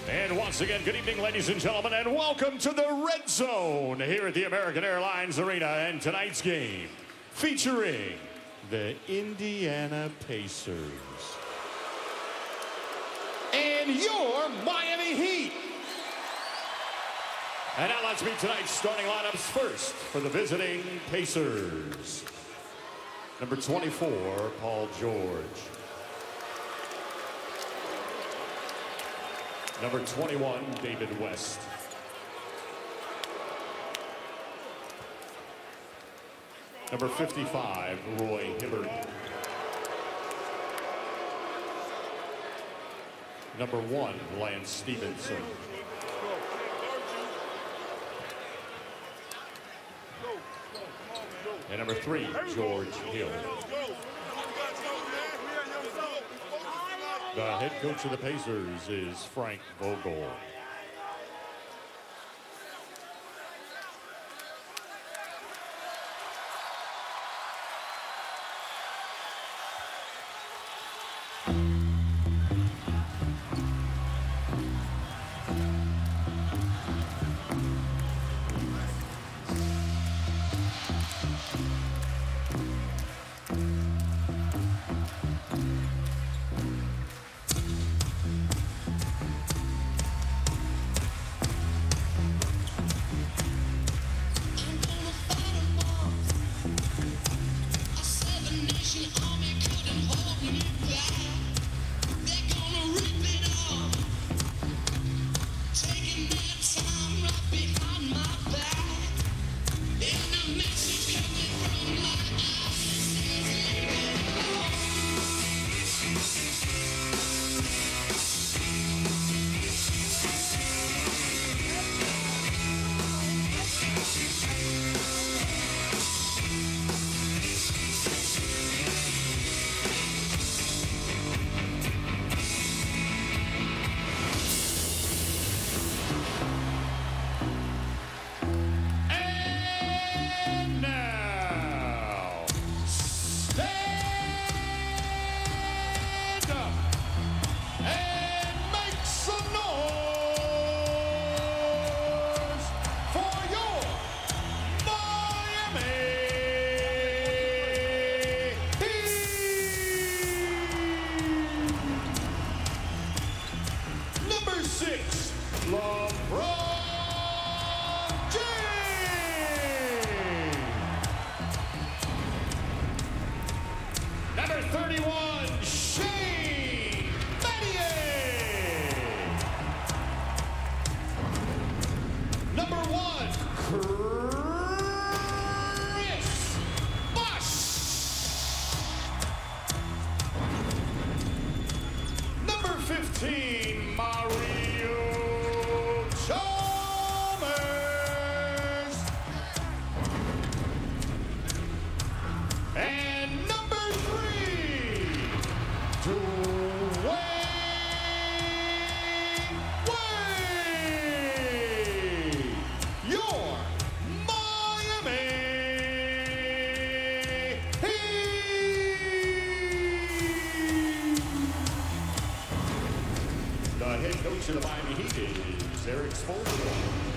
And once again, good evening, ladies and gentlemen, and welcome to the Red Zone here at the American Airlines Arena. And tonight's game featuring the Indiana Pacers and your Miami Heat. And now let's meet tonight's starting lineups first for the visiting Pacers. Number 24, Paul George. Number 21, David West. Number 55, Roy Hibbert. Number 1, Lance Stevenson. And number 3, George Hill. The head coach of the Pacers is Frank Vogel. Number 31, Shane Battier. Number 1, Chris Bosh. Number 15, Mario Chalmers. And number 3, Dwayne Wade, your Miami Heat. The head coach of the Miami Heat is Eric Spoelstra.